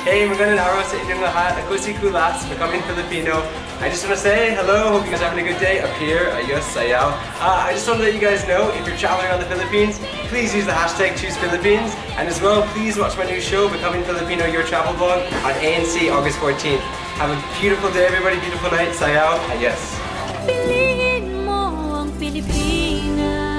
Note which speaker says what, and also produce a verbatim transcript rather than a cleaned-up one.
Speaker 1: Hey, magandang araw sa inyong lahat. Ako si Kulas, Becoming Filipino. I just want to say hello, hope you guys are having a good day up here. Ayos, sayaw. Uh, I just want to let you guys know, if you're traveling around the Philippines, please use the hashtag ChoosePhilippines. And as well, please watch my new show, Becoming Filipino, Your Travel Vlog, on A N C August fourteenth. Have a beautiful day, everybody. Beautiful night. Sayaw. Ayos.
Speaker 2: Piliin mo ang Pilipinas.